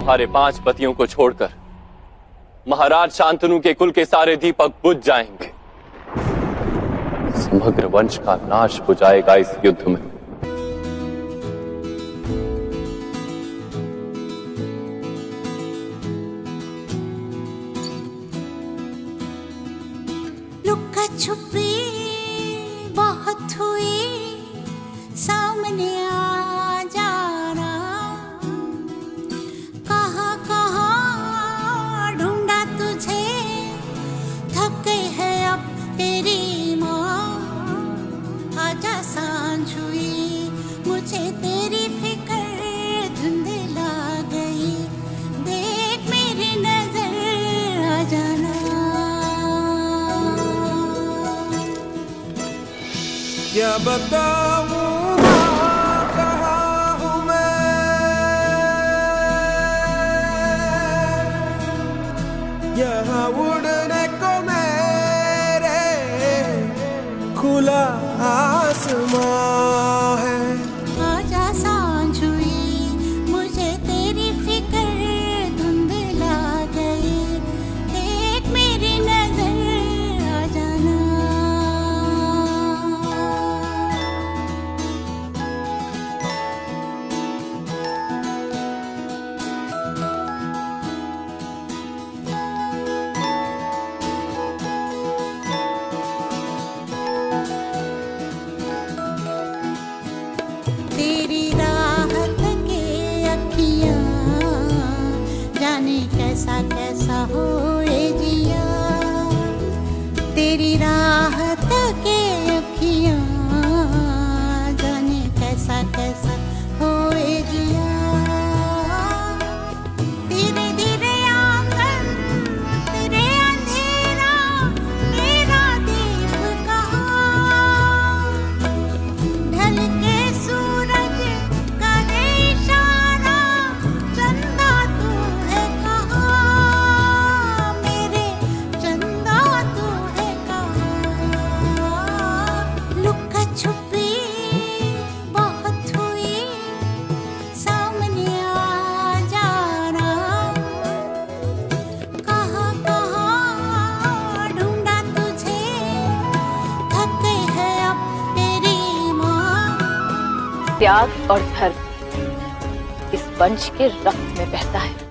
तुम्हारे 5 पतियों को छोड़कर महाराज शांतनु के कुल के सारे दीपक बुझ जाएंगे। समग्र वंश का नाश हो जाएगा इस युद्ध में। लुका छुपी बहुत हुई, सामने आ जाना। कहाँ कहाँ ढूंढा तुझे, थक गई है अब तेरी माँ। आजा सांझ हुई, मुझे तेरी फिक्र धुंधला गई। देख मेरी नजर आ जाना। क्या बताऊं कहाँ हूँ मैं, यहाँ उड़ने को मेरे खुला आसमां है। आजा सांझ हुई, मुझे तेरी फिक्र धुंधला गई। देख मेरी नजर आ जाना। तेरी राहत के अखियाँ, जाने कैसा कैसा होए जिया। तेरी राहत के अखियाँ, जाने कैसा कैसा होए जिया। धीरे धीरे आंगन तेरे अंधेरा, मेरा दीप कहाँ। ढल के सूरज करे इशारा, चंदा तू है कहाँ। मेरे चंदा तू है कहाँ। लुका छुपी बहुत हुई, सामने आ जाना। कहाँ कहाँ ढूंढा तुझे, थक गई है अब तेरी माँ। त्याग और धर्म इस वंश के रक्त में बहता है।